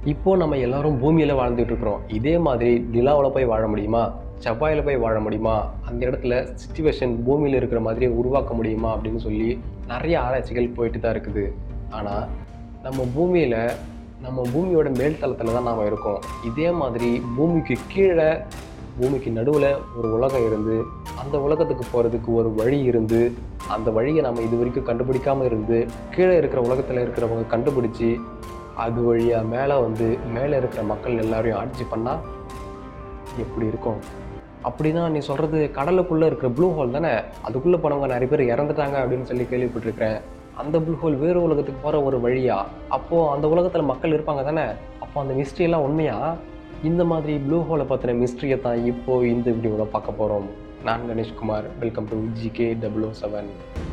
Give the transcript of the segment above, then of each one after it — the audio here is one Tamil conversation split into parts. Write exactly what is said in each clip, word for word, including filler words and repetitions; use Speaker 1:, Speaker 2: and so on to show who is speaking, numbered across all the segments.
Speaker 1: இப்போ நம்ம எல்லாரும் பூமியில வாழ்ந்துட்டு இருக்கிறோம். இதே மாதிரி நிலாவுல போய் வாழ முடியுமா? செவ்வாயில போய் வாழ முடியுமா? அந்த இடத்துல சிச்சுவேஷன் பூமியில இருக்கிற மாதிரி உருவாக்க முடியுமா? அப்படின்னு சொல்லி நிறைய ஆராய்ச்சிகள் போயிட்டு தான் இருக்குது. ஆனா, நம்ம பூமியில நம்ம பூமியோட மேல் தளத்துல தான் நாம இருக்கோம். இதே மாதிரி பூமிக்கு கீழ, பூமிக்கு நடுவுல ஒரு உலகம் இருந்து, அந்த உலகத்துக்கு போறதுக்கு ஒரு வழி இருந்து, அந்த வழிய நம்ம இதுவரைக்கும் கண்டுபிடிக்காம இருந்து, கீழ இருக்கிற உலகத்துல இருக்கிறவங்க கண்டுபிடிச்சு, அது வழியா மேல வந்து மேல இருக்கிற மக்கள் எல்லாரையும் ஆட்சி பண்ணா எப்படி இருக்கும்? அப்படின்னா நீ சொல்றது கடலுக்குள்ள இருக்கிற ப்ளூ ஹோல் தானே? அதுக்குள்ள போனவங்க நிறைய பேர் இறந்துட்டாங்க அப்படின்னு சொல்லி கேள்விப்பட்டிருக்கிறேன். அந்த ப்ளூ ஹோல் வேறு உலகத்துக்கு போற ஒரு வழியா? அப்போ அந்த உலகத்துல மக்கள் இருப்பாங்க தானே? அப்போ அந்த மிஸ்ட்ரி எல்லாம் உண்மையா? இந்த மாதிரி ப்ளூ ஹோலை பத்தின மிஸ்ட்ரியை தான் இப்போ இந்த வீடியோவில் பார்க்க போறோம். நான் Ganeshkumar. Welcome to GK double O seven.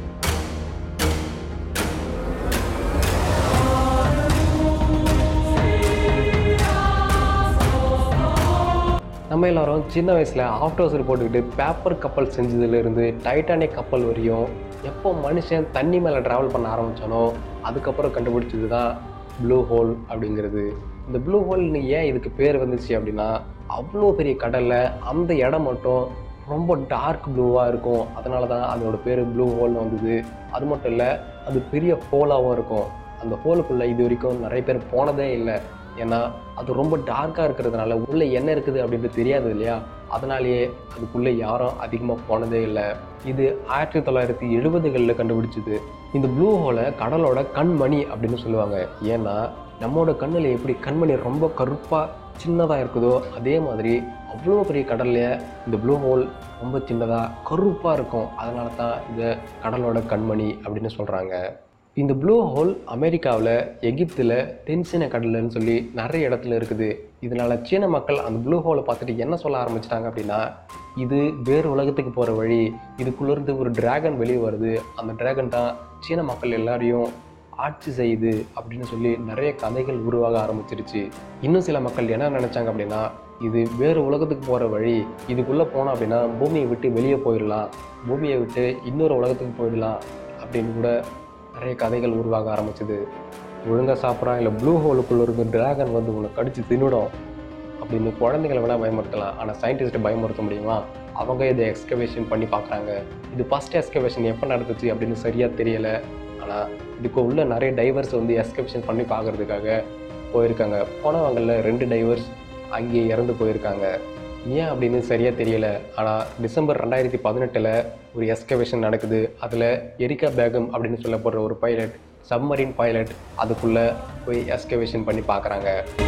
Speaker 1: நம்ம எல்லாரும் சின்ன வயசில் ஆஃப்டர்ஸ் போட்டுக்கிட்டு பேப்பர் கப்பல் செஞ்சதுலேருந்து டைட்டானிக் கப்பல் வரையும் எப்போ மனுஷன் தண்ணி மேலே ட்ராவல் பண்ண ஆரம்பித்தானோ அதுக்கப்புறம் கண்டுபிடிச்சது தான் ப்ளூ ஹோல் அப்படிங்கிறது. இந்த ப்ளூ ஹோல்னு ஏன் இதுக்கு பேர் வந்துச்சு அப்படின்னா, அவ்வளோ பெரிய கடலில் அந்த இடம் மட்டும் ரொம்ப டார்க் ப்ளூவாக இருக்கும். அதனால தான் அதோட பேர் ப்ளூ ஹோல்னு வந்தது. அது மட்டும் இல்லை, அது பெரிய ஹோலாகவும் இருக்கும். அந்த ஹோலுக்குள்ளே இது வரைக்கும் நிறைய பேர் போனதே இல்லை. ஏன்னா அது ரொம்ப டார்க்காக இருக்கிறதுனால உள்ளே என்ன இருக்குது அப்படின்றது தெரியாது இல்லையா? அதனாலேயே அதுக்குள்ளே யாரும் அதிகமாக போனதே இல்லை. இது ஆயிரத்தி தொள்ளாயிரத்தி எழுபதுகளில் கண்டுபிடிச்சிது. இந்த ப்ளூ ஹோலை கடலோட கண்மணி அப்படின்னு சொல்லுவாங்க. ஏன்னா நம்மளோட கண்ணில் எப்படி கண்மணி ரொம்ப கருப்பாக சின்னதாக இருக்குதோ அதே மாதிரி அவ்வளோ பெரிய கடல்ல இந்த ப்ளூ ஹோல் ரொம்ப சின்னதாக கருப்பாக இருக்கும். அதனால தான் இந்த கடலோட கண்மணி அப்படின்னு சொல்கிறாங்க. இந்த ப்ளூ ஹோல் அமெரிக்காவில், எகிப்தில், தென்சீன கடல்னு சொல்லி நிறைய இடத்துல இருக்குது. இதனால் சீன மக்கள் அந்த ப்ளூ ஹோலை பார்த்துட்டு என்ன சொல்ல ஆரம்பிச்சிட்டாங்க அப்படின்னா, இது வேறு உலகத்துக்கு போகிற வழி, இதுக்குள்ளேருந்து ஒரு டிராகன் வெளியே வருது, அந்த டிராகன் தான் சீன மக்கள் எல்லாரையும் ஆட்சி செய்யுது அப்படின்னு சொல்லி நிறைய கதைகள் உருவாக ஆரம்பிச்சிருச்சு. இன்னும் சில மக்கள் என்ன நினச்சாங்க அப்படின்னா, இது வேறு உலகத்துக்கு போகிற வழி, இதுக்குள்ளே போனோம் அப்படின்னா பூமியை விட்டு வெளியே போயிடலாம், பூமியை விட்டு இன்னொரு உலகத்துக்கு போயிடலாம் அப்படின்னு கூட நிறைய கதைகள் உருவாக ஆரம்பிச்சுது. ஒழுங்காக சாப்பிட்றான் இல்லை ப்ளூ ஹோலுக்குள்ளே இருக்க டிராகன் வந்து உங்களை கடிச்சு தின்னுடும் அப்படின்னு குழந்தைகளை வேணால் பயமுறுத்தலாம். ஆனால் சயின்டிஸ்ட்டை பயமுறுத்த முடியுமா? அவங்க இதை எக்ஸ்கவேஷன் பண்ணி பார்க்குறாங்க. இது ஃபஸ்ட் எக்ஸ்கவேஷன் எப்போ நடந்துச்சு அப்படின்னு சரியாக தெரியலை. ஆனால் இதுக்கு உள்ள நிறைய டைவர்ஸ் வந்து எக்ஸ்கவேஷன் பண்ணி பார்க்குறதுக்காக போயிருக்காங்க. போனவங்களில் ரெண்டு டைவர்ஸ் அங்கேயே இறந்து போயிருக்காங்க. ஏன் அப்படின்னு சரியாக தெரியலை. ஆனால் டிசம்பர் ரெண்டாயிரத்தி பதினெட்டில் ஒரு எக்ஸ்கவேஷன் நடக்குது. அதில் எரிகா பேகம் அப்படின்னு சொல்லப்படுற ஒரு பைலட், சப்மரீன் பைலட், அதுக்குள்ளே போய் எக்ஸ்கவேஷன் பண்ணி பார்க்குறாங்க.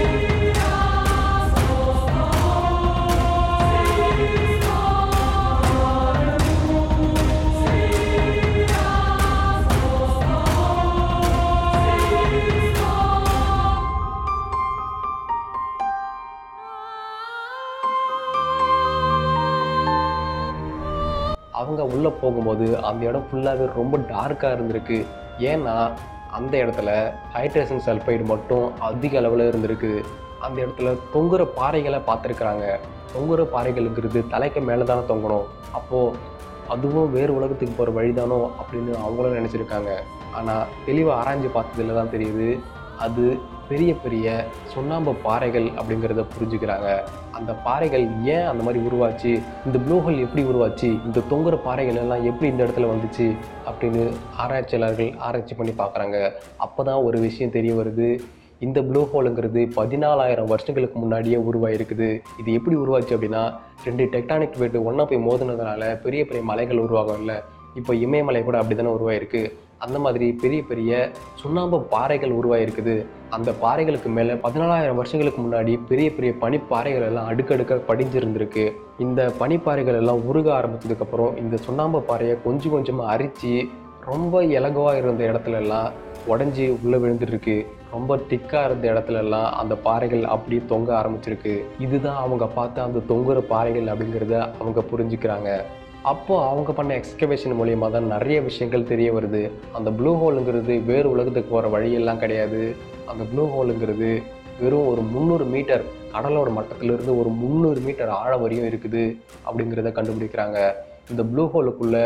Speaker 1: அவங்க உள்ளே போகும்போது அந்த இடம் ஃபுல்லாகவே ரொம்ப டார்க்காக இருந்திருக்கு. ஏன்னா அந்த இடத்துல ஹைட்ரஜன் சல்ஃபைடு மட்டும் அதிக அளவில் இருந்திருக்கு. அந்த இடத்துல தொங்குற பாறைகளை பார்த்துருக்குறாங்க. தொங்குற பாறைகளுங்கிறது தலைக்கு மேலே தானே தொங்கணும். அப்போது அதுவும் வேறு உலகத்துக்கு போகிற வழிதானோ அப்படின்னு அவங்களும் நினச்சிருக்காங்க. ஆனால் தெளிவாக ஆராய்ஞ்சு பார்த்ததில் தான் தெரியுது, அது பெரிய பெரிய சுண்ணாம்பு பாறைகள் அப்படிங்கிறத புரிஞ்சுக்கிறாங்க. அந்த பாறைகள் ஏன் அந்த மாதிரி உருவாச்சு, இந்த ப்ளூ ஹோல் எப்படி உருவாச்சு, இந்த தொங்குற பாறைகள் எல்லாம் எப்படி இந்த இடத்துல வந்துச்சு அப்படின்னு ஆராய்ச்சியாளர்கள் ஆராய்ச்சி பண்ணி பார்க்குறாங்க. அப்போ தான் ஒரு விஷயம் தெரிய வருது, இந்த ப்ளூ ஹோலுங்கிறது பதினாலாயிரம் வருஷங்களுக்கு முன்னாடியே உருவாயிருக்குது. இது எப்படி உருவாச்சு அப்படின்னா, ரெண்டு டெக்டானிக் பிளேட்டு ஒன்றா போய் மோதினதுனால பெரிய பெரிய மலைகள் உருவாகும் இல்லை? இப்போ இமயமலை கூட அப்படி தானே உருவாயிருக்கு. அந்த மாதிரி பெரிய பெரிய சுண்ணாம்பு பாறைகள் உருவாயிருக்குது. அந்த பாறைகளுக்கு மேலே பதினாலாயிரம் வருஷங்களுக்கு முன்னாடி பெரிய பெரிய பனிப்பாறைகள் எல்லாம் அடுக்கடுக்க படிஞ்சிருந்திருக்கு. இந்த பனிப்பாறைகள் எல்லாம் உருக ஆரம்பித்ததுக்கப்புறம் இந்த சுண்ணாம்பு பாறையை கொஞ்சம் கொஞ்சமாக அரித்து ரொம்ப இலகுவாக இருந்த இடத்துல எல்லாம் உடஞ்சி உள்ளே விழுந்துருக்கு. ரொம்ப திக்காக இருந்த இடத்துல எல்லாம் அந்த பாறைகள் அப்படி தொங்க ஆரம்பிச்சிருக்கு. இதுதான் அவங்க பார்த்த அந்த தொங்குற பாறைகள் அப்படிங்கிறத அவங்க புரிஞ்சுக்கிறாங்க. அப்போது அவங்க பண்ண எக்ஸ்கவேஷன் மூலியமாக தான் நிறைய விஷயங்கள் தெரிய வருது. அந்த ப்ளூ ஹோலுங்கிறது வேறு உலகத்துக்கு போகிற வழியெல்லாம் கிடையாது. அந்த ப்ளூ ஹோலுங்கிறது வெறும் ஒரு முந்நூறு மீட்டர் கடலோட மட்டத்திலிருந்து ஒரு முந்நூறு மீட்டர் ஆழம் வரையும் இருக்குது அப்படிங்கிறத கண்டுபிடிக்கிறாங்க. இந்த ப்ளூ ஹோலுக்குள்ளே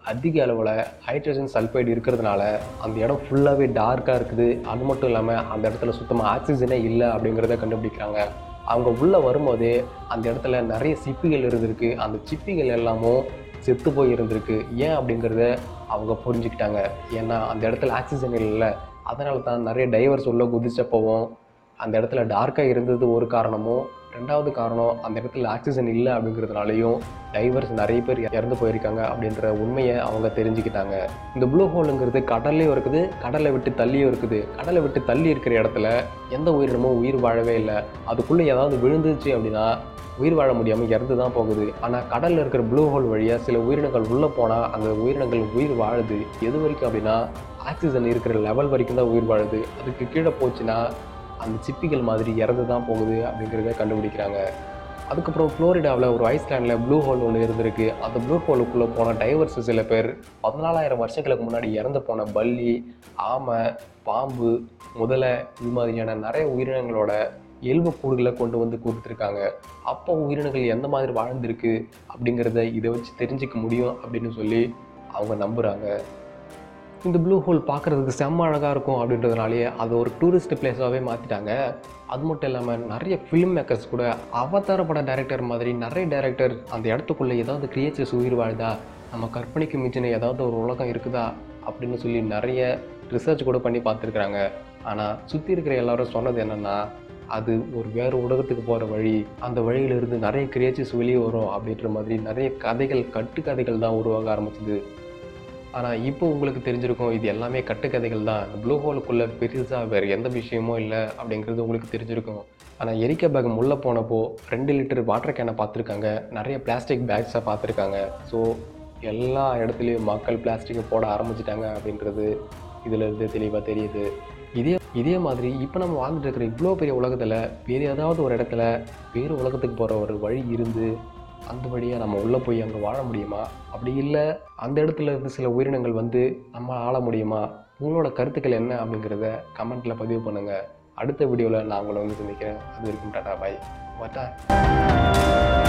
Speaker 1: அதிக அளவில் ஹைட்ரஜன் சல்ஃபைடு இருக்கிறதுனால அந்த இடம் ஃபுல்லாகவே டார்க்காக இருக்குது. அது மட்டும் இல்லாமல் அந்த இடத்துல சுத்தமாக ஆக்சிஜனே இல்லை அப்படிங்கிறத கண்டுபிடிக்கிறாங்க. அவங்க உள்ளே வரும்போதே அந்த இடத்துல நிறைய சிப்பிகள் இருந்திருக்கு. அந்த சிப்பிகள் எல்லாமும் செத்து போய் இருந்திருக்கு. ஏன் அப்படிங்கிறத அவங்க புரிஞ்சுக்கிட்டாங்க. ஏன்னா அந்த இடத்துல ஆக்சிஜன் இல்லை, அதனால தான் நிறைய டைவர்ஸ் உள்ள குதிச்சப்போவும் அந்த இடத்துல டார்க்காக இருந்தது ஒரு காரணமும், ரெண்டாவது காரணம் அந்த இடத்துல ஆக்சிஜன் இல்லை அப்படிங்கிறதுனாலையும் டைவர்ஸ் நிறைய பேர் இறந்து போயிருக்காங்க அப்படின்ற உண்மையை அவங்க தெரிஞ்சுக்கிட்டாங்க. இந்த ப்ளூ ஹோலுங்கிறது கடல்லையும் இருக்குது, கடலை விட்டு தள்ளியும் இருக்குது. கடலை விட்டு தள்ளி இருக்கிற இடத்துல எந்த உயிரினமும் உயிர் வாழவே இல்லை. அதுக்குள்ளே ஏதாவது விழுந்துச்சு அப்படின்னா உயிர் வாழ முடியாமல் இறந்து தான் போகுது. ஆனால் கடலில் இருக்கிற ப்ளூ ஹோல் வழியாக சில உயிரினங்கள் உள்ளே போனால் அந்த உயிரினங்கள் உயிர் வாழுது. எது வரைக்கும் அப்படின்னா ஆக்சிஜன் இருக்கிற லெவல் வரைக்கும் தான் உயிர் வாழுது. அதுக்கு கீழே போச்சுன்னா அந்த சிப்பிகள் மாதிரி இறந்து தான் போகுது அப்படிங்கிறத கண்டுபிடிக்கிறாங்க. அதுக்கப்புறம் ஃப்ளோரிடாவில் ஒரு ஐஸ்லேண்டில் ப்ளூ ஹோல் ஒன்று இருந்திருக்கு. அந்த ப்ளூ ஹோலுக்குள்ளே போன டைவர்ஸ் சில பேர் பதினாலாயிரம் வருஷங்களுக்கு முன்னாடி இறந்து போன பல்லி, ஆமை, பாம்பு, முதலை இது மாதிரியான நிறைய உயிரினங்களோட எலும்புக்கூடுகளை கொண்டு வந்து கொடுத்துருக்காங்க. அப்போ உயிரினங்கள் எந்த மாதிரி வாழ்ந்திருக்கு அப்படிங்கிறத இதை வச்சு தெரிஞ்சிக்க முடியும் அப்படின்னு சொல்லி அவங்க நம்புகிறாங்க. இந்த ப்ளூ ஹோல் பார்க்குறதுக்கு செம்ம அழகாக இருக்கும் அப்படின்றதுனாலேயே அதை ஒரு டூரிஸ்ட் பிளேஸாகவே மாற்றிட்டாங்க. அது மட்டும் இல்லாமல் நிறைய ஃபிலிம் மேக்கர்ஸ் கூட அவதார பட டைரக்டர் மாதிரி நிறைய டைரக்டர் அந்த இடத்துக்குள்ளே ஏதாவது கிரியேச்சர்ஸ் உயிர் வாழுதா, நம்ம கற்பனைக்கு மிஞ்சின ஏதாவது ஒரு உலகம் இருக்குதா அப்படின்னு சொல்லி நிறைய ரிசர்ச் கூட பண்ணி பார்த்துருக்குறாங்க. ஆனால் சுற்றி இருக்கிற எல்லாரும் சொன்னது என்னென்னா அது ஒரு வேறு உலகத்துக்கு போகிற வழி, அந்த வழியிலிருந்து நிறைய கிரியேச்சர்ஸ் வெளியே வரும் அப்படின்ற மாதிரி நிறைய கதைகள் கட்டுக்கதைகள் தான் உருவாக ஆரம்பிச்சுது. ஆனால் இப்போ உங்களுக்கு தெரிஞ்சிருக்கும் இது எல்லாமே கட்டுக்கதைகள் தான், ப்ளூ ஹோலுக்குள்ளே பெருசாக வேறு எந்த விஷயமும் இல்லை அப்படிங்கிறது உங்களுக்கு தெரிஞ்சிருக்கும். ஆனால் எரிக்கா பேகம் உள்ளே போனப்போ ரெண்டு லிட்டர் வாட்டர் கேனை பார்த்துருக்காங்க, நிறைய பிளாஸ்டிக் பேக்ஸை பார்த்துருக்காங்க. ஸோ எல்லா இடத்துலையும் மக்கள் பிளாஸ்டிக்கை போட ஆரம்பிச்சிட்டாங்க அப்படின்றது இதில் இருந்து தெளிவாக தெரியுது. இதே இதே மாதிரி இப்போ நம்ம வாழ்ந்துட்டு இருக்கிற இவ்வளோ பெரிய உலகத்தில் வேறு ஏதாவது ஒரு இடத்துல வேறு உலகத்துக்கு போகிற ஒரு வழி இருந்து அந்த வழியாக நம்ம உள்ளே போய் அங்கே வாழ முடியுமா? அப்படி இல்லை அந்த இடத்துல இருந்து சில உயிரினங்கள் வந்து நம்ம ஆள முடியுமா? உங்களோட கருத்துக்கள் என்ன அப்படிங்கிறத கமெண்ட்டில் பதிவு பண்ணுங்கள். அடுத்த வீடியோவில் நான் உங்களை வந்து சந்திக்கிறேன். அது வரைக்கும் டாடா பாய். வாட்டா.